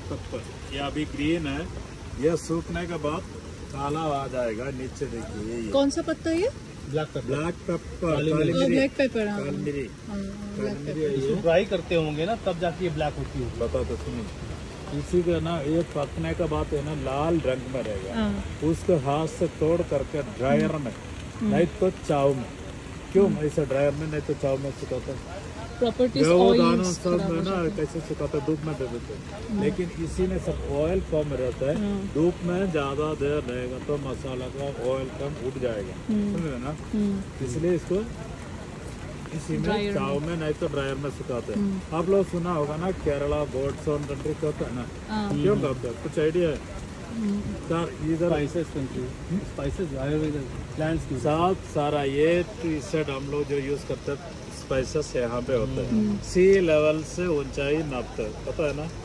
Paper, ये अभी green है, ये सूखने के बाद काला आ जाएगा। नीचे देखिए ये कौन सा पत्ता है ये? Black pepper, black pepper. काली मिरी। इसको ड्राई करते होंगे ना, तब जाके ये ब्लैक होती होगी। बता तो सुनिए, इसी का ना ये पकने के बाद है ना लाल रंग में रहेगा, उसको हाथ से तोड़ करके ड्रायर में, नहीं तो चाव में। क्यों ऐसे ड्रायर में, नहीं तो चाव में सुखाते हैं। प्रॉपर्टीज दानों सब में ना कैसे सुखाते, धूप में दे देते हैं। लेकिन इसी में सब ऑयल कम रहता है, धूप में ज्यादा देर रहेगा तो मसाला का ऑयल कम उठ जाएगा, समझ रहे ना। इसलिए इसको इसी में चाव में, नहीं तो ड्रायर में सुखाते हैं। आप लोग सुना होगा ना केरला गोड्स ऑन कंट्री क्या होता है ना, क्यों करते हैं, कुछ आइडिया है? सर इधर स्पाइसेस आयुर्वेदिक प्लांट्स की साथ सारा ये टी शर्ट हम लोग जो यूज करते हैं स्पाइसेस यहाँ पे होता है, सी लेवल से ऊंचाई नापते हैं, पता है ना।